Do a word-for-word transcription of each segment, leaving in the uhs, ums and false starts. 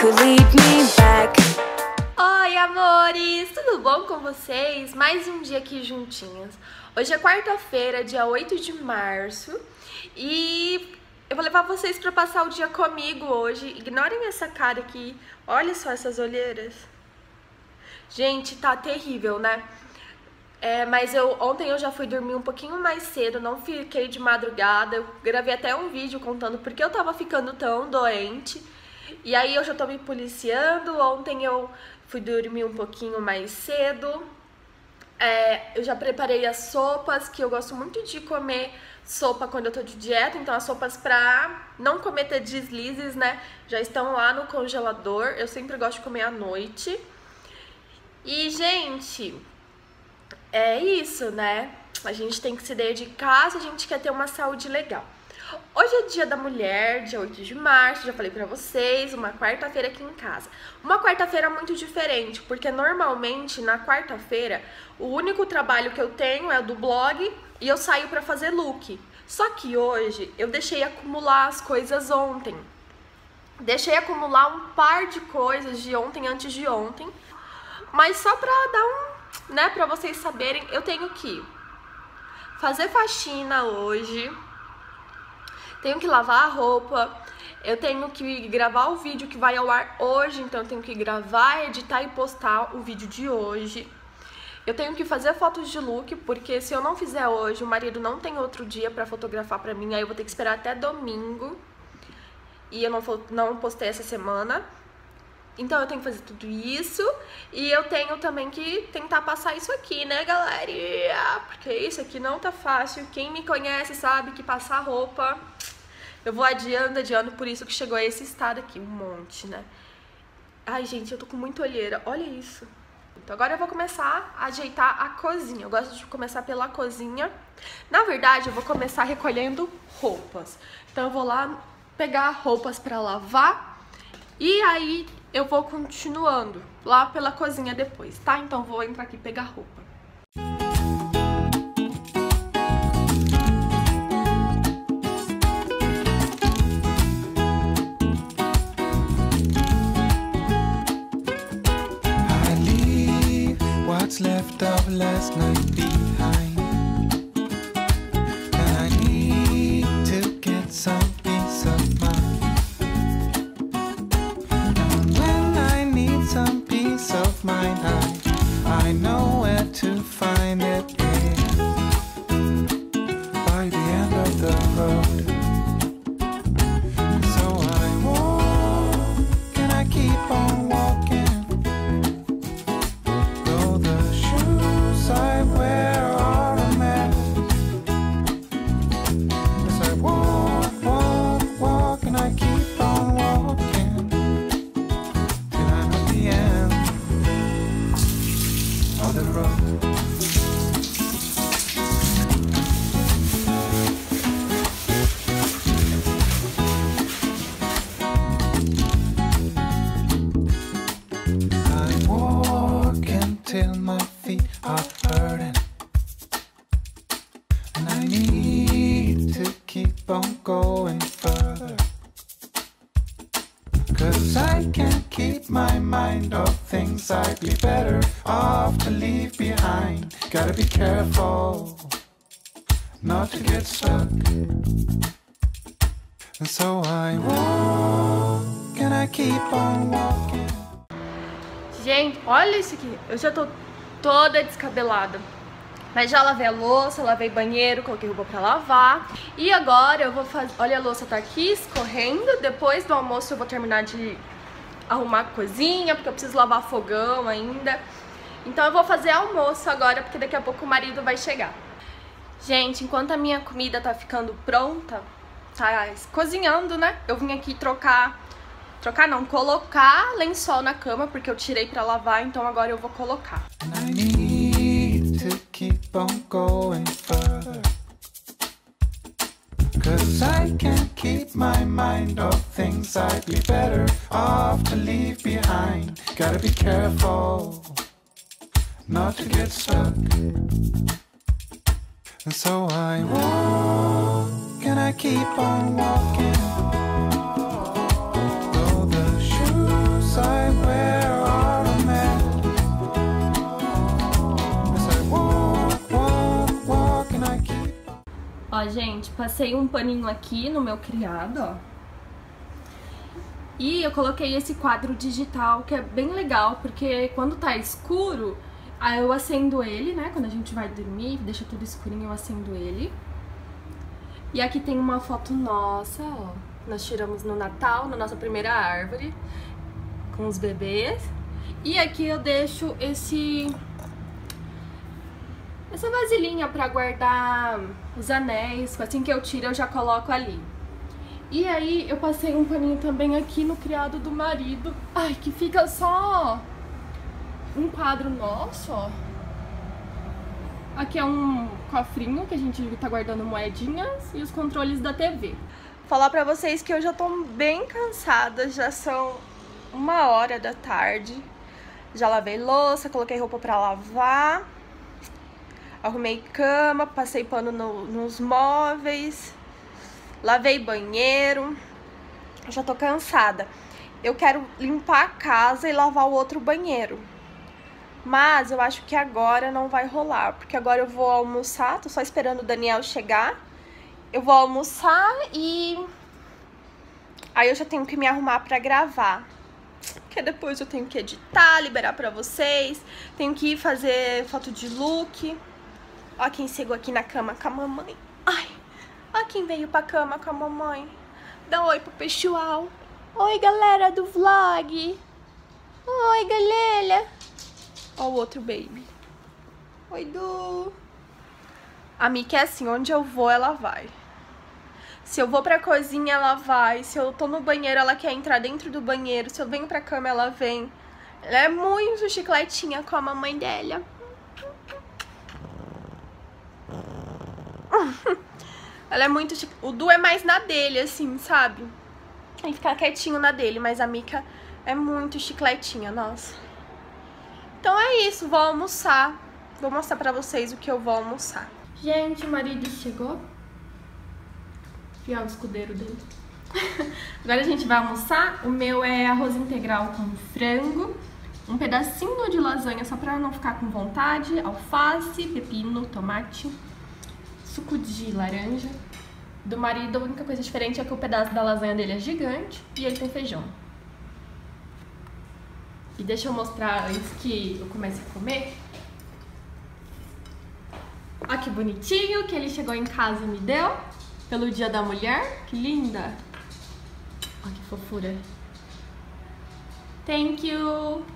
could lead me back. Oi, amores! Tudo bom com vocês? Mais um dia aqui juntinhos. Hoje é quarta-feira, dia oito de março, e eu vou levar vocês para passar o dia comigo hoje. Ignorem essa cara aqui. Olha só essas olheiras. Gente, tá terrível, né? É, mas eu, ontem eu já fui dormir um pouquinho mais cedo, não fiquei de madrugada. Eu gravei até um vídeo contando porque eu tava ficando tão doente. E aí eu já tô me policiando. Ontem eu fui dormir um pouquinho mais cedo. É, eu já preparei as sopas, que eu gosto muito de comer sopa quando eu tô de dieta. Então as sopas pra não cometer deslizes, né, já estão lá no congelador. Eu sempre gosto de comer à noite. E, gente, é isso, né? A gente tem que se dedicar se a gente quer ter uma saúde legal. Hoje é dia da mulher, dia oito de março, já falei pra vocês, uma quarta-feira aqui em casa. Uma quarta-feira muito diferente, porque normalmente na quarta-feira o único trabalho que eu tenho é o do blog e eu saio pra fazer look. Só que hoje eu deixei acumular as coisas ontem. Deixei acumular um par de coisas de ontem, antes de ontem. Mas só pra dar um, né, pra vocês saberem, eu tenho que fazer faxina hoje. Tenho que lavar a roupa, eu tenho que gravar o vídeo que vai ao ar hoje, então eu tenho que gravar, editar e postar o vídeo de hoje. Eu tenho que fazer fotos de look, porque se eu não fizer hoje, o marido não tem outro dia pra fotografar pra mim, aí eu vou ter que esperar até domingo. E eu não, não postei essa semana. Então eu tenho que fazer tudo isso. E eu tenho também que tentar passar isso aqui, né, galera? Porque isso aqui não tá fácil. Quem me conhece sabe que passar roupa eu vou adiando, adiando, por isso que chegou a esse estado aqui, um monte, né? Ai, gente, eu tô com muita olheira, olha isso. Então agora eu vou começar a ajeitar a cozinha. Eu gosto de começar pela cozinha. Na verdade, eu vou começar recolhendo roupas. Então eu vou lá pegar roupas pra lavar. E aí eu vou continuando lá pela cozinha depois, tá? Então vou entrar aqui e pegar roupa. What's left of last night behind, and I need to get some peace of mind. And when I need some peace of mind, I, I know where to find it. By the end of the road. So I walk and I keep on walking. Till my feet are hurting, and I need to keep on going further, 'cause I can't keep my mind off things I'd be better off to leave behind. Gotta be careful not to get stuck, and so I walk and I keep on walking. Gente, olha isso aqui, eu já tô toda descabelada. Mas já lavei a louça, lavei banheiro, coloquei roupa pra lavar. E agora eu vou fazer... Olha, a louça tá aqui escorrendo. Depois do almoço eu vou terminar de arrumar a cozinha, porque eu preciso lavar fogão ainda. Então eu vou fazer almoço agora, porque daqui a pouco o marido vai chegar. Gente, enquanto a minha comida tá ficando pronta, tá cozinhando, né? Eu vim aqui trocar... Trocar não, colocar lençol na cama, porque eu tirei pra lavar, então agora eu vou colocar. I need to keep on going further, 'cause I can't keep my mind off things I'd be better off to leave behind. Gotta be careful not to get stuck, and so I walk and I keep on walking. Though the shoes Ó, gente, passei um paninho aqui no meu criado, ó. E eu coloquei esse quadro digital, que é bem legal, porque quando tá escuro, aí eu acendo ele, né? Quando a gente vai dormir, deixa tudo escurinho, eu acendo ele. E aqui tem uma foto nossa, ó. Nós tiramos no Natal, na nossa primeira árvore, com os bebês. E aqui eu deixo esse... essa vasilhinha pra guardar os anéis. Assim que eu tiro, eu já coloco ali. E aí eu passei um paninho também aqui no criado do marido. Ai, que fica só um quadro nosso, ó. Aqui é um cofrinho que a gente tá guardando moedinhas e os controles da T V. Falar pra vocês que eu já tô bem cansada, já são uma hora da tarde. Já lavei louça, coloquei roupa pra lavar, arrumei cama, passei pano no, nos móveis, lavei banheiro. Já tô cansada. Eu quero limpar a casa e lavar o outro banheiro. Mas eu acho que agora não vai rolar, porque agora eu vou almoçar, tô só esperando o Daniel chegar. Eu vou almoçar e aí eu já tenho que me arrumar pra gravar. Porque depois eu tenho que editar, liberar pra vocês. Tenho que ir fazer foto de look. Ó quem chegou aqui na cama com a mamãe. Ai, ó quem veio pra cama com a mamãe. Dá um oi pro pessoal. Oi, galera do vlog. Oi, galera. Ó o outro baby. Oi, Du. A Mika é assim, onde eu vou, ela vai. Se eu vou pra cozinha, ela vai. Se eu tô no banheiro, ela quer entrar dentro do banheiro. Se eu venho pra cama, ela vem. Ela é muito chicletinha com a mamãe dela. Ela é muito... Chic... O Du é mais na dele, assim, sabe? Ele fica quietinho na dele, mas a Mika é muito chicletinha, nossa. Então é isso, vou almoçar. Vou mostrar pra vocês o que eu vou almoçar. Gente, o marido chegou. Fiel o escudeiro dele. Agora a gente vai almoçar. O meu é arroz integral com frango, um pedacinho de lasanha só pra não ficar com vontade, alface, pepino, tomate, suco de laranja. Do marido, a única coisa diferente é que o pedaço da lasanha dele é gigante e ele tem feijão. E deixa eu mostrar antes que eu comece a comer. Olha que bonitinho que ele chegou em casa e me deu. Pelo Dia da Mulher. Que linda. Olha que fofura. Thank you.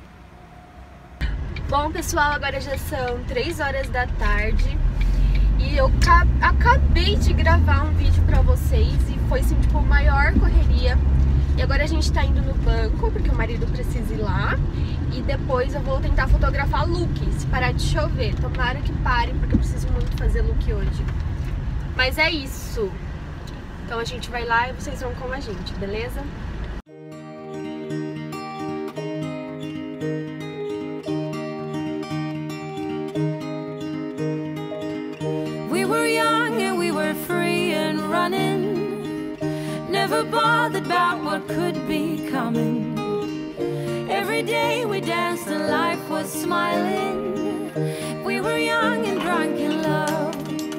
Bom, pessoal, agora já são três horas da tarde. E eu acabei de gravar um vídeo pra vocês. E foi, assim, tipo, a maior correria. E agora a gente tá indo no banco, porque o marido precisa ir lá. E depois eu vou tentar fotografar look, se parar de chover. Tomara que pare, porque eu preciso muito fazer look hoje. Mas é isso. Então a gente vai lá e vocês vão com a gente, beleza? We were young and we were free and running. Never bothered about what could be coming. Every day we danced and life was smiling. We were young and drunk in love.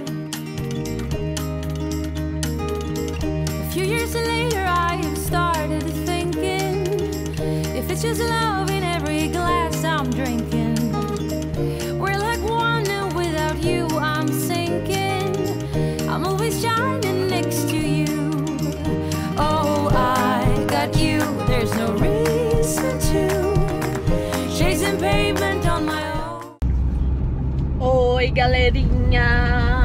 A few years later I have started thinking, if it's just love in every glass I'm drinking. We're like one and without you I'm sinking. I'm always shining next to you. Oh, I got you, there's no reason to chasing pavement on my own. Oi, galerinha!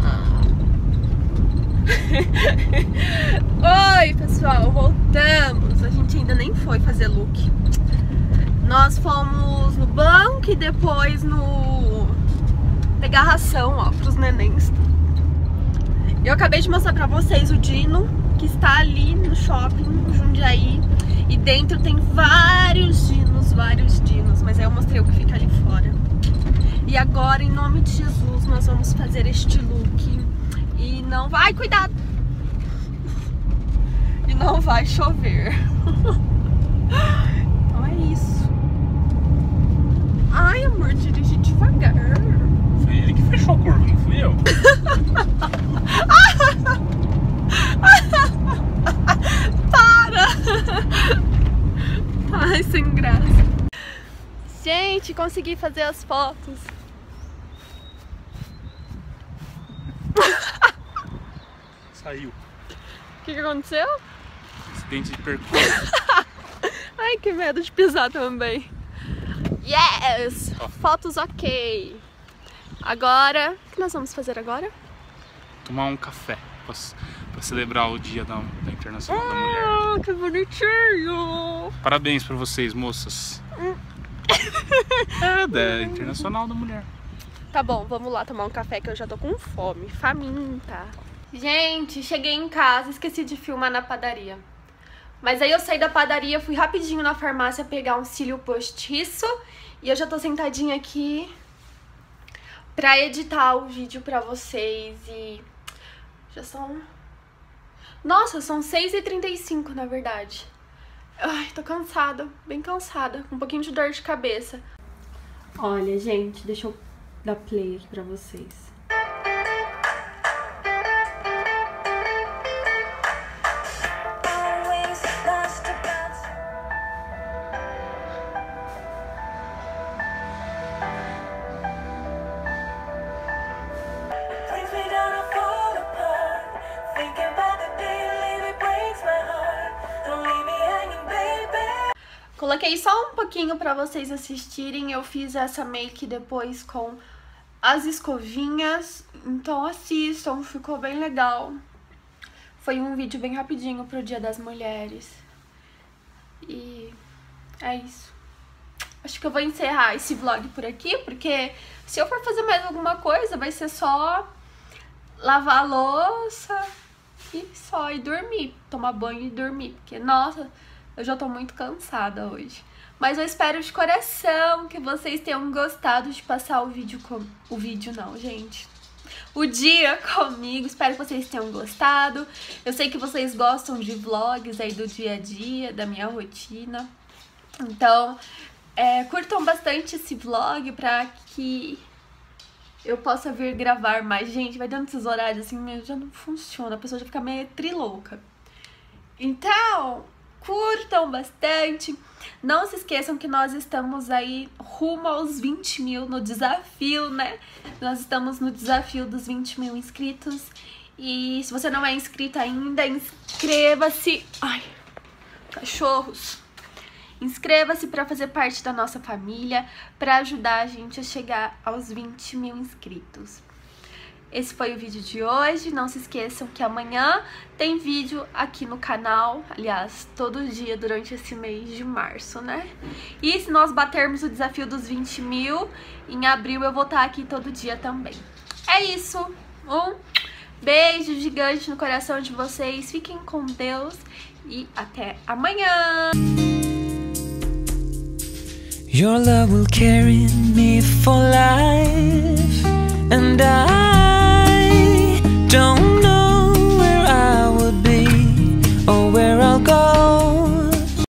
Oi, pessoal, voltamos. A gente ainda nem foi fazer look. Nós fomos no banco e depois no... pegar ração, ó, pros nenéns. Eu acabei de mostrar pra vocês o Dino, que está ali no shopping, no Jundiaí. E dentro tem vários dinos, vários dinos. Mas aí eu mostrei o que fica ali fora. E agora, em nome de Jesus, nós vamos fazer este look. E não vai... Ai, cuidado! E não vai chover. Então é isso. Ai, amor, dirige devagar. Foi ele que fechou a curva, não fui eu. sem graça. Gente, consegui fazer as fotos. Saiu. O que, que aconteceu? Acidente de percurso. Ai, que medo de pisar também. Yes! Fotos ok. Agora, o que nós vamos fazer agora? Tomar um café pra, pra celebrar o Dia da, da Internacional da Mulher. Oh, que bonitinho! Parabéns pra vocês, moças. É, da Internacional da Mulher. Tá bom, vamos lá tomar um café que eu já tô com fome, faminta. Gente, cheguei em casa, esqueci de filmar na padaria. Mas aí eu saí da padaria, fui rapidinho na farmácia pegar um cílio postiço. E eu já tô sentadinha aqui pra editar o vídeo pra vocês. E já são... Nossa, são seis e trinta e cinco na verdade. Ai, tô cansada, bem cansada, com um pouquinho de dor de cabeça. Olha, gente, deixa eu dar play aqui pra vocês. Coloquei só um pouquinho pra vocês assistirem. Eu fiz essa make depois com as escovinhas. Então assistam, ficou bem legal. Foi um vídeo bem rapidinho pro Dia das Mulheres. E é isso. Acho que eu vou encerrar esse vlog por aqui, porque se eu for fazer mais alguma coisa, vai ser só lavar a louça e só ir dormir. Tomar banho e dormir, porque, nossa... Eu já tô muito cansada hoje. Mas eu espero de coração que vocês tenham gostado de passar o vídeo com... O vídeo não, gente. O dia comigo. Espero que vocês tenham gostado. Eu sei que vocês gostam de vlogs aí do dia a dia, da minha rotina. Então, é, curtam bastante esse vlog pra que eu possa vir gravar mais. Gente, vai dando esses horários assim, já não funciona. A pessoa já fica meio trilouca. Então... curtam bastante. Não se esqueçam que nós estamos aí rumo aos vinte mil no desafio, né? Nós estamos no desafio dos vinte mil inscritos. E se você não é inscrito ainda, inscreva-se. Ai, cachorros. Inscreva-se para fazer parte da nossa família, para ajudar a gente a chegar aos vinte mil inscritos. Esse foi o vídeo de hoje. Não se esqueçam que amanhã tem vídeo aqui no canal. Aliás, todo dia durante esse mês de março, né? E se nós batermos o desafio dos vinte mil, em abril eu vou estar aqui todo dia também. É isso. Um beijo gigante no coração de vocês. Fiquem com Deus e até amanhã. Your love will carry me for life, and I